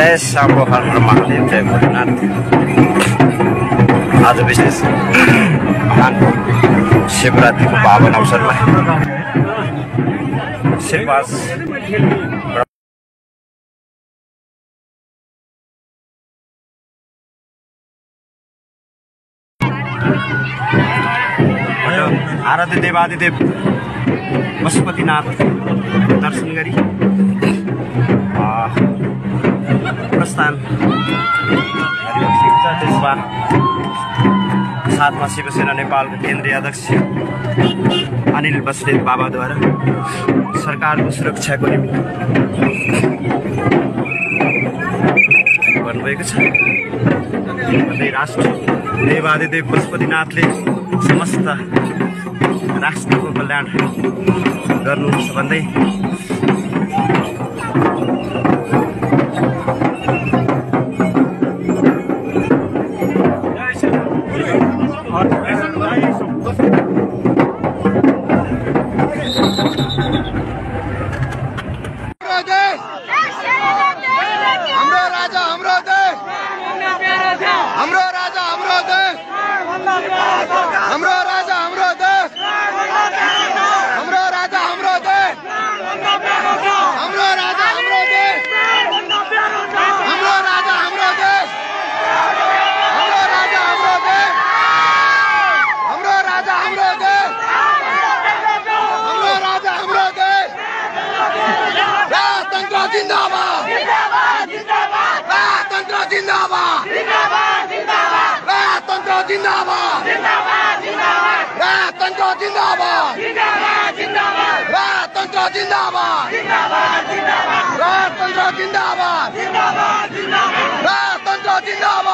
जय शम्भो हर हर महादेव, जय भोलेनाथ। आज विशेष महान शिवरात्रिको पावन अवसरमा शिववास आराध्य देवादिदेव पशुपतिनाथ दर्शन गरी प्रस्थान त्यसमा साथमा शिवसेना नेपालको केन्द्रीय अध्यक्ष अनिल बस्नेत बाबाद्वारा सरकारको सुरक्षाको निमित्त भन्नुभएको छ। भन्दै राष्ट्र देवादिदेव पशुपतिनाथले समस्त राष्ट्रको कल्याण गर्नुहुन्छ भन्दै जिंदाबाद